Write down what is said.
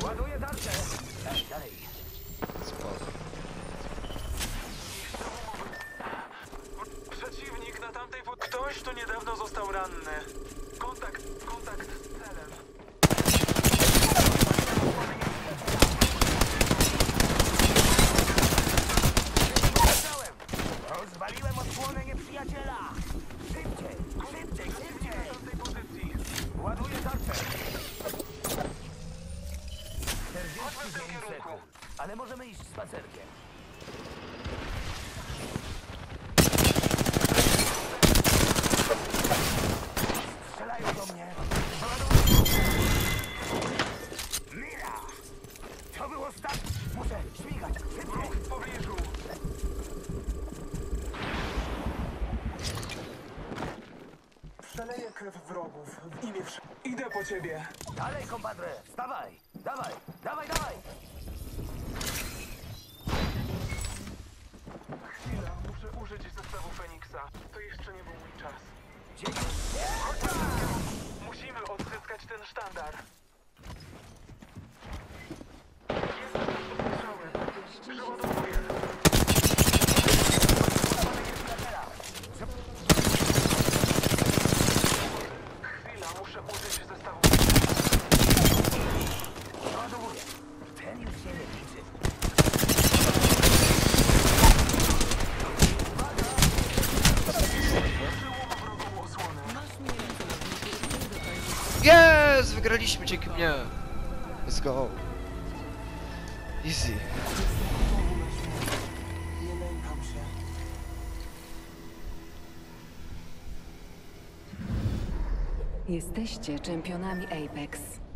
Ładuję tarczę. Dalej. Spoko. Przeciwnik na tamtej Ktoś tu niedawno został ranny. Kontakt z celem. Rozwaliłem osłonę nieprzyjaciela. Szybciej. Na tamtej pozycji. Ładuję tarczę. Chodźmy w tym 45 kierunku. sekund. Ale możemy iść spacerkiem. Strzelają do mnie. Mira! To było start. Muszę śmigać. Wróg w pobliżu. Przeleję krew wrogów w imię Idę po ciebie. Dalej, kompadre. Wstawaj. Dawaj. Chwila, muszę użyć zestawu Feniksa. To jeszcze nie był mój czas. Dzięki. Musimy odzyskać ten sztandar. Jestem ostrzałem. Przeładowuję. Chwila, muszę użyć zestawu. Ładowuję. Ten już się nie liczy. Przyłom wrogą osłonę. Jest! Wygraliśmy dzięki mnie! Let's go! Easy. Nie lękam się. Jesteście czempionami Apex.